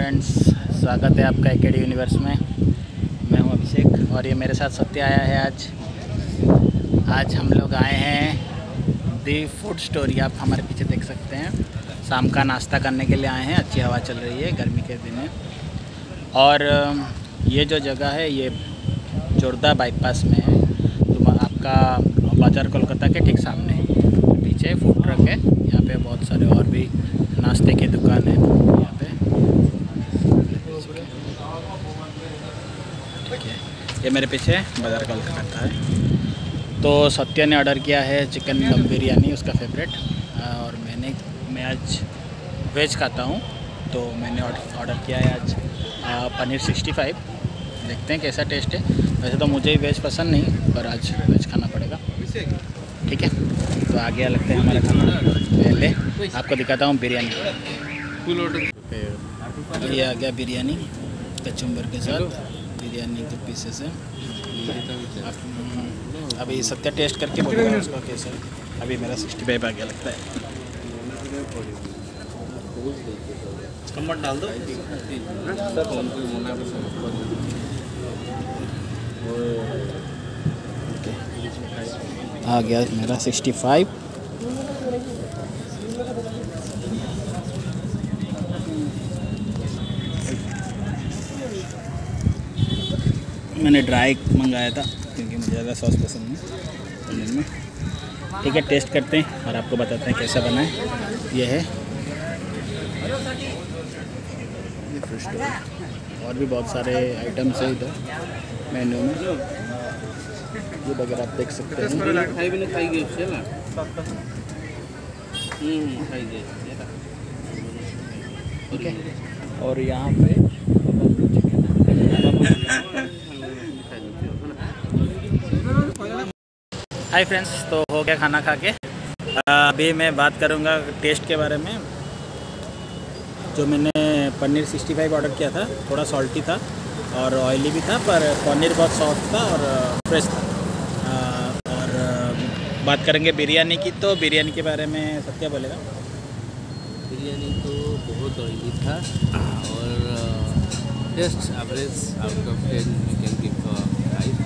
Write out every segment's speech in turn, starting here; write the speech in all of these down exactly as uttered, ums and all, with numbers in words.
Friends, स्वागत है आपका एकेडी यूनिवर्स में। मैं हूं अभिषेक और ये मेरे साथ सत्य आया है। आज आज हम लोग आए हैं दी फूड स्टोरी। आप हमारे पीछे देख सकते हैं। शाम का नाश्ता करने के लिए आए हैं। अच्छी हवा चल रही है गर्मी के दिन में। और ये जो जगह है ये जोरदा बाईपास में है, तो आपका बाज़ार कोलकाता के ठीक सामने पीछे फूड ट्रक है। यहाँ पे बहुत सारे और भी नाश्ते की दुकान है यहाँ पे। ठीक है, ये मेरे पीछे बाज़ार कोलकाता है। तो सत्य ने ऑर्डर किया है चिकन दम बिरयानी, उसका फेवरेट। और मैंने मैं आज वेज खाता हूँ, तो मैंने ऑर्डर किया है आज पनीर सिक्सटी फाइव। देखते हैं कैसा टेस्ट है। वैसे तो मुझे वेज पसंद नहीं, पर आज वेज खाना पड़ेगा। ठीक है, तो आगे लगते हैं हमारा खाना। पहले आपको दिखाता हूँ बिरयानी। ये आ गया बिरयानी कचुम्बर के साथ। बिरयानी के पीसेस हैं। अभी सत्य टेस्ट करके बोलेगा उसका कैसा है। अभी मेरा सिक्सटी फाइव आ गया लगता है। कम डाल दो। आ गया मेरा सिक्सटी फाइव। मैंने ड्राई मंगाया था क्योंकि मुझे ज़्यादा सॉस पसंद नहीं पनीर में। ठीक है, टेस्ट करते हैं और आपको बताते हैं कैसा बना है। ये है और भी बहुत सारे आइटम्स है इधर मेन्यू में। ये वगैरह आप देख सकते हैं। ठीक है, और यहाँ पे हाय फ्रेंड्स, तो हो गया खाना खा के। अभी मैं बात करूँगा टेस्ट के बारे में। जो मैंने पनीर सिक्सटी फाइव ऑर्डर किया था, थोड़ा सॉल्टी था और ऑयली भी था, पर पनीर बहुत सॉफ्ट था और फ्रेश था। और बात करेंगे बिरयानी की, तो बिरयानी के बारे में सत्य बोलेगा। बिरयानी तो बहुत ऑयली था और taste average out of ten you can give five.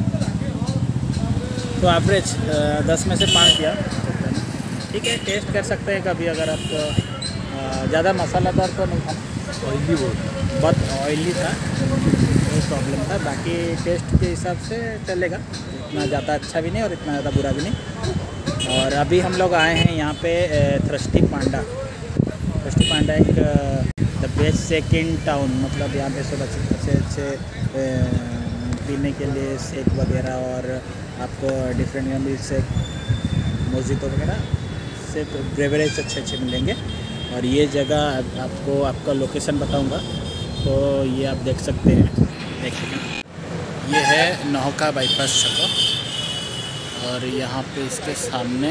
तो एवरेज दस में से पाँच दिया। ठीक है, टेस्ट कर सकते हैं कभी अगर आप। ज़्यादा मसालादार तो नहीं था, ऑयली बहुत बहुत ऑयली था, वो प्रॉब्लम था। बाकी टेस्ट के हिसाब से चलेगा, इतना ज़्यादा अच्छा भी नहीं और इतना ज़्यादा बुरा भी नहीं। और अभी हम लोग आए हैं यहाँ पे थ्रस्टी पांडा। थ्रस्टी पांडा एक the best shake in town. मतलब यहाँ पे सब अच्छे अच्छे अच्छे पीने के लिए शेक वगैरह और आपको डिफरेंट मिल्क शेक, मोजितो वगैरह से ब्रेवरेज अच्छे अच्छे मिलेंगे। और ये जगह आपको आपका लोकेशन बताऊंगा, तो ये आप देख सकते हैं। एक सेकेंड, ये है नौका बाईपास जगह और यहाँ पे इसके सामने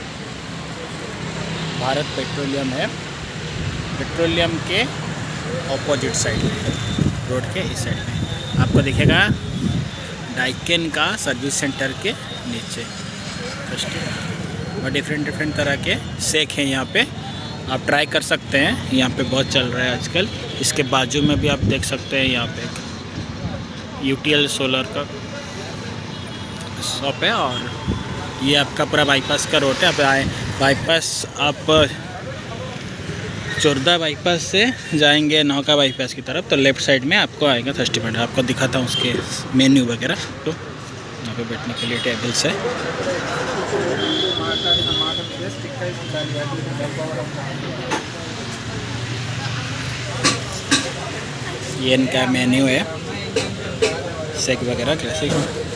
भारत पेट्रोलियम है। पेट्रोलियम के ऑपोजिट साइड में, रोड के इस साइड में आपको दिखेगा डाइकेन का सर्विस सेंटर के नीचे। और डिफरेंट डिफरेंट तरह के शेक हैं यहाँ पे, आप ट्राई कर सकते हैं। यहाँ पे बहुत चल रहा है आजकल। इसके बाजू में भी आप देख सकते हैं, यहाँ पे यूटीएल सोलर का शॉप है। और ये आपका पूरा बाईपास का रोड है। आप आए बाईपास, आप जोरदा बाईपास से जाएंगे नौका बाईपास की तरफ, तो लेफ़्ट साइड में आपको आएगा थर्स्टी पॉइंट। आपको दिखाता हूँ उसके मेन्यू वगैरह। तो यहाँ पे बैठने के लिए टेबल्स है। ये इनका मेन्यू है, शेक वगैरह क्लासिक।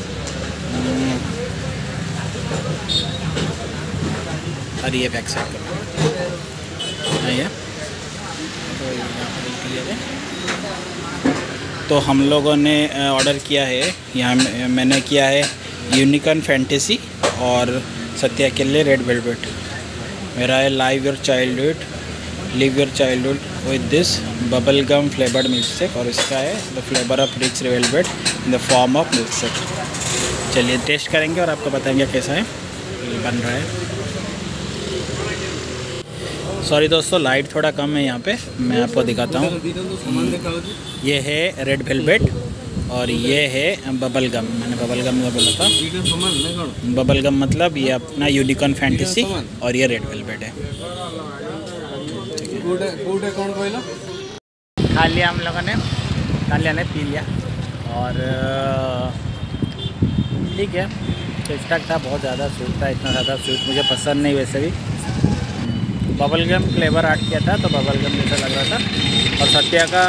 और ये बैक साइड का है। तो यहाँ पर क्लियर है। तो हम लोगों ने ऑर्डर किया है, यहाँ मैंने किया है यूनिकॉर्न फैंटेसी और सत्या के लिए रेड वेलवेट। मेरा है live your childhood live your childhood with this bubble gum flavoured milk shake, और इसका है the flavour of rich velvet in the form of milk shake. चलिए टेस्ट करेंगे और आपको बताएंगे कैसा है, बन रहा है। सॉरी दोस्तों, लाइट थोड़ा कम है यहाँ पे, मैं आपको दिखाता हूँ। ये है रेड वेलवेट और ये है बबल गम। मैंने बबल गम का बोला था, बबल गम मतलब ये अपना यूनिकॉर्न फैंटेसी और ये रेड वेलवेट है। खा लिया हम लोगों ने, खा लिया ने पी लिया और ठीक है, ठीक ठाक था। बहुत ज़्यादा स्वीट था, इतना ज़्यादा स्वीट मुझे पसंद नहीं वैसे भी। बबल गम फ्लेवर ऐड किया था तो बबल गम जैसा लग रहा था। और सत्या का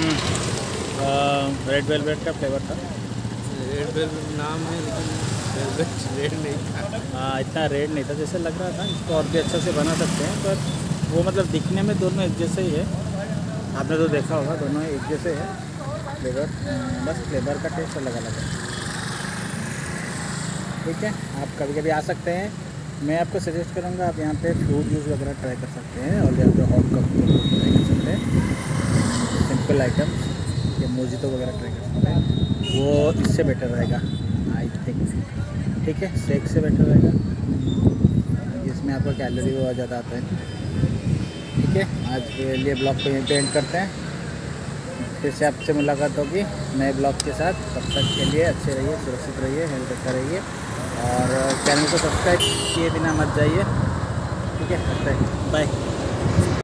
रेड वेलवेट का फ्लेवर था। रेड वेलवेट नाम है लेकिन वेलवेट रेड नहीं था। हाँ, इतना रेड नहीं था जैसे लग रहा था। इसको और भी अच्छा से बना सकते हैं, पर वो मतलब दिखने में दोनों एक जैसे ही है। आपने तो देखा होगा, दोनों एक जैसे है फ्लेवर, बस फ्लेवर का टेस्ट अलग अलग है। ठीक है, आप कभी कभी आ सकते हैं। मैं आपको सजेस्ट करूँगा आप यहाँ पे फ्रूट जूस वगैरह ट्राई कर सकते हैं और यहाँ पे हॉट कप ट्राई कर सकते हैं। सिंपल आइटम या मोजितो वगैरह ट्राई कर सकते हैं, वो इससे बेटर रहेगा आई थिंक। ठीक है, शेक से बेटर रहेगा, जिसमें आपका कैलोरी बहुत ज़्यादा आता है। ठीक है, आज के लिए ब्लॉग को यहीं पे एंड करते हैं। फिर से आपसे मुलाकात होगी नए ब्लॉग के साथ। तब तक के लिए अच्छे रहिए, सुरक्षित रहिए, हेल्थ अच्छा रहिए और चैनल को सब्सक्राइब किए बिना मत जाइए। ठीक है, बाय।